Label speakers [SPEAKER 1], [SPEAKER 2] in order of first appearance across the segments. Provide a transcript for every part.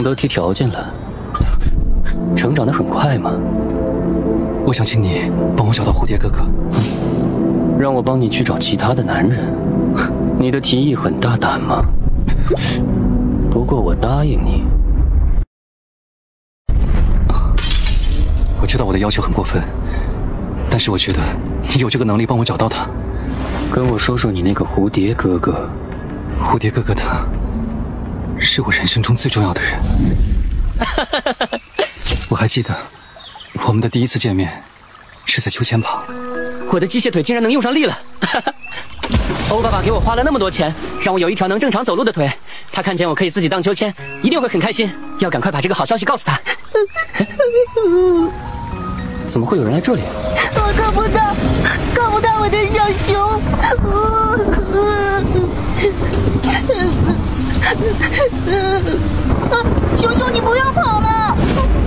[SPEAKER 1] 都提条件了，成长得很快吗？
[SPEAKER 2] 我想请你帮我找到蝴蝶哥哥。
[SPEAKER 1] 让我帮你去找其他的男人？你的提议很大胆吗？不过我答应你。
[SPEAKER 2] 我知道我的要求很过分，但是我觉得你有这个能力帮我找到他。
[SPEAKER 1] 跟我说说你那个蝴蝶哥哥。
[SPEAKER 2] 蝴蝶哥哥他是我人生中最重要的人。我还记得我们的第一次见面是在秋千旁。
[SPEAKER 3] 我的机械腿竟然能用上力了！欧爸爸给我花了那么多钱，让我有一条能正常走路的腿。他看见我可以自己荡秋千，一定会很开心。要赶快把这个好消息告诉他。
[SPEAKER 1] 怎么会有人来这里？
[SPEAKER 4] 我看不到我的小熊。熊熊，你不要跑了！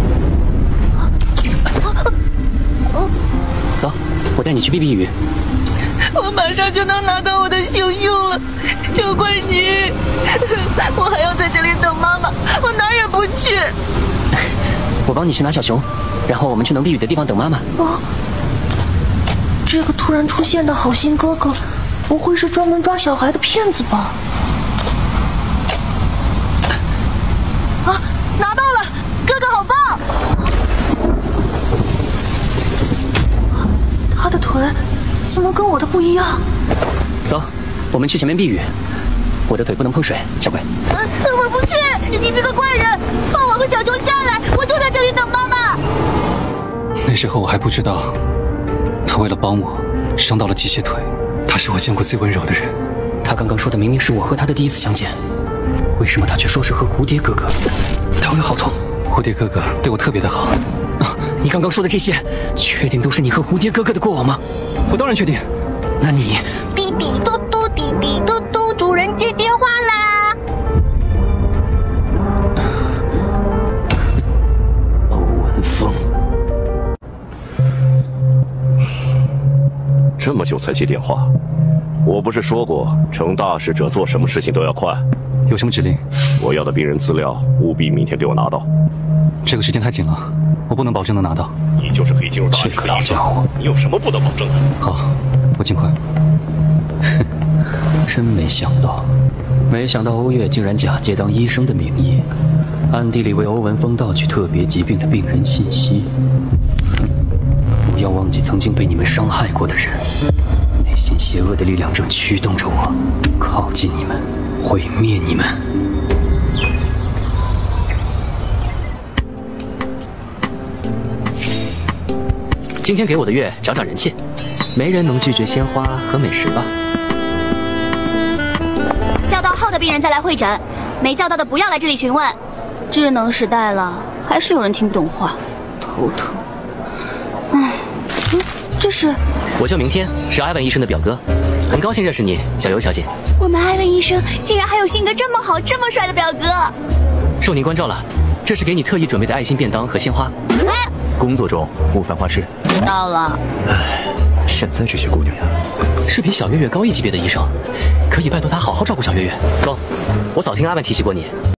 [SPEAKER 1] 走，我带你去避避雨。
[SPEAKER 4] 我马上就能拿到我的熊熊了，求怪你！我还要在这里等妈妈，我哪儿也不去。
[SPEAKER 1] 我帮你去拿小熊，然后我们去能避雨的地方等妈妈。
[SPEAKER 4] 这个突然出现的好心哥哥，不会是专门抓小孩的骗子吧？啊，拿到了！哥哥好棒！他的腿怎么跟我的不一样？
[SPEAKER 1] 走，我们去前面避雨。我的腿不能碰水，小鬼。
[SPEAKER 4] 我不去！你这个怪人，放我和小熊下来，我就在这里等妈妈。
[SPEAKER 2] 那时候我还不知道，他为了帮我伤到了机械腿。他是我见过最温柔的人。
[SPEAKER 1] 他刚刚说的明明是我和他的第一次相见，为什么他却说是和蝴蝶哥哥？腿好痛。
[SPEAKER 2] 蝴蝶哥哥对我特别的好。
[SPEAKER 1] 你刚刚说的这些，确定都是你和蝴蝶哥哥的过往吗？
[SPEAKER 2] 我当然确定。
[SPEAKER 1] 那你……
[SPEAKER 4] 哔哔嘟嘟，哔哔嘟嘟，主人接电话啦！
[SPEAKER 1] 欧文峰，
[SPEAKER 5] 这么久才接电话，我不是说过，成大事者做什么事情都要快。
[SPEAKER 2] 有什么指令？
[SPEAKER 5] 我要的病人资料务必明天给我拿到。
[SPEAKER 2] 这个时间太紧了，我不能保证能拿到。
[SPEAKER 5] 你就是可以进入大事的医生，你有什么不能保证的？
[SPEAKER 2] 好，我尽快。
[SPEAKER 1] 真没想到欧月竟然假借当医生的名义，暗地里为欧文峰盗取特别疾病的病人信息。不要忘记曾经被你们伤害过的人，内心邪恶的力量正驱动着我，靠近你们，毁灭你们。
[SPEAKER 3] 今天给我的月涨涨人气，没人能拒绝鲜花和美食吧？
[SPEAKER 6] 叫到号的病人再来会诊，没叫到的不要来这里询问。智能时代了，还是有人听不懂话，头疼。这是？
[SPEAKER 3] 我叫明天，是艾文医生的表哥，很高兴认识你，小尤小姐。
[SPEAKER 6] 我们艾文医生竟然还有性格这么好、这么帅的表哥。
[SPEAKER 3] 受您关照了，这是给你特意准备的爱心便当和鲜花。
[SPEAKER 7] 工作中勿犯花事。
[SPEAKER 6] 到了。
[SPEAKER 7] 唉，现在这些姑娘呀，
[SPEAKER 3] 是比小月月高一级别的医生，可以拜托她好好照顾小月月。哥，我早听阿文提起过你，